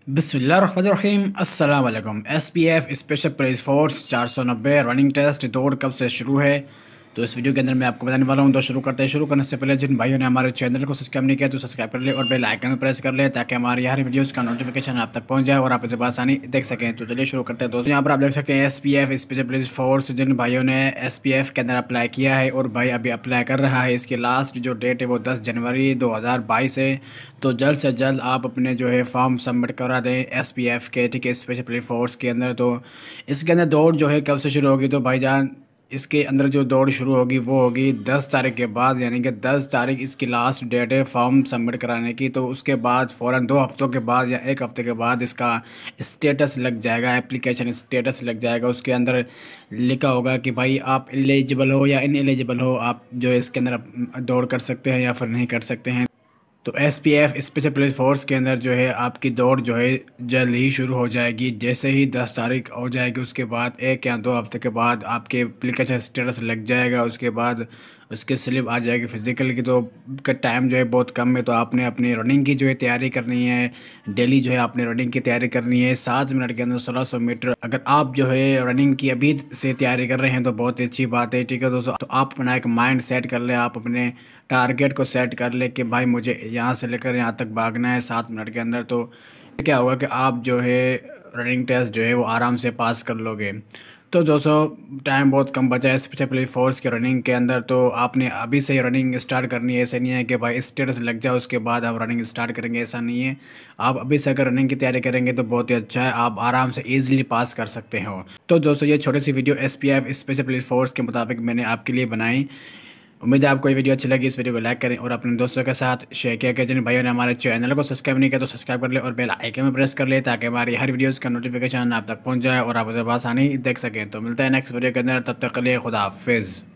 बिस्मिल्लाहिर्रहमानिर्रहीम। अस्सलाम वालेकुम। SPF special police force 490 running test दौड़ कब से शुरू है, तो इस वीडियो के अंदर मैं आपको बताने वाला हूं। तो शुरू करते हैं। शुरू करने से पहले जिन भाइयों ने हमारे चैनल को सब्सक्राइब नहीं किया तो सब्सक्राइब कर ले और बेल आइकन में प्रेस कर ले ताकि हमारी हर वीडियोस का नोटिफिकेशन आप तक पहुंच जाए और आप इसे आसानी देख सकें। तो चलिए शुरू करते हैं दोस्तों। यहाँ पर आप देख सकते हैं एसपीएफ स्पेशल पुलिस फोर्स, जिन भाइयों ने एसपीएफ के अंदर अप्लाई किया है और भाई अभी अप्लाई कर रहा है, इसकी लास्ट जो डेट है वो 10 जनवरी 2022 है। तो जल्द से जल्द आप अपने जो है फॉर्म सबमिट करा दें एसपीएफ के, ठीक है, स्पेशल पुलिस फोर्स के अंदर। तो इसके अंदर दौड़ जो है कब से शुरू होगी, तो भाईजान इसके अंदर जो दौड़ शुरू होगी वो होगी 10 तारीख के बाद, यानी कि 10 तारीख इसकी लास्ट डेट है फॉर्म सबमिट कराने की। तो उसके बाद फ़ौरन 2 हफ्तों के बाद या 1 हफ्ते के बाद इसका स्टेटस लग जाएगा, एप्लीकेशन स्टेटस लग जाएगा। उसके अंदर लिखा होगा कि भाई आप एलिजिबल हो या इन एलिजिबल हो, आप जो है इसके अंदर दौड़ कर सकते हैं या फिर नहीं कर सकते हैं। तो एसपीएफ स्पेशल पुलिस फोर्स के अंदर जो है आपकी दौड़ जो है जल्द ही शुरू हो जाएगी। जैसे ही 10 तारीख हो जाएगी उसके बाद 1 या 2 हफ्ते के बाद आपके एप्लीकेशन स्टेटस लग जाएगा। उसके बाद उसकी स्लिप आ जाएगी फिजिकल की। तो का टाइम जो है बहुत कम है, तो आपने अपनी रनिंग की जो है तैयारी करनी है। डेली जो है आपने रनिंग की तैयारी करनी है। 7 मिनट के अंदर 1600 मीटर। अगर आप जो है रनिंग की अभी से तैयारी कर रहे हैं तो बहुत ही अच्छी बात है, ठीक है दोस्तों। तो आप अपना एक माइंड सेट कर ले, आप अपने टारगेट को सेट कर ले कि भाई मुझे यहाँ से लेकर यहाँ तक भागना है 7 मिनट के अंदर। तो क्या होगा कि आप जो है रनिंग टेस्ट जो है वो आराम से पास कर लोगे। तो दोस्तों टाइम बहुत कम बचा है स्पेशल पुलिस फोर्स के रनिंग के अंदर, तो आपने अभी से ही रनिंग स्टार्ट करनी है। ऐसा नहीं है कि भाई स्टेटस लग जाए उसके बाद आप रनिंग स्टार्ट करेंगे, ऐसा नहीं है। आप अभी से अगर रनिंग की तैयारी करेंगे तो बहुत ही अच्छा है, आप आराम से ईजिली पास कर सकते हो। तो दोस्तों ये छोटी सी video SPF special police force के मुताबिक मैंने आपके लिए बनाई। उम्मीद है आपको ये वीडियो अच्छी लगी। इस वीडियो को लाइक करें और अपने दोस्तों के साथ शेयर किया करें। जिन भाइयों ने हमारे चैनल को सब्सक्राइब नहीं किया तो सब्सक्राइब कर ले और बेल आइकन में प्रेस कर ले ताकि हमारी हर वीडियोस का नोटिफिकेशन आप तक पहुंच जाए और आप उसे आसानी देख सकें। तो मिलता है नेक्स्ट वीडियो के अंदर, तब तक के लिए खुदा हाफिज़।